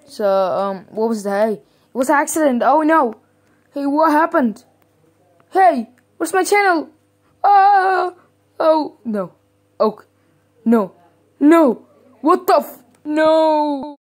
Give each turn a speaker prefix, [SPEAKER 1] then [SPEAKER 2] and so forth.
[SPEAKER 1] So, what was that? Hey, it was an accident. Oh no. Hey, what happened? Hey, where's my channel? Oh, no. Oh, no. No. What the no.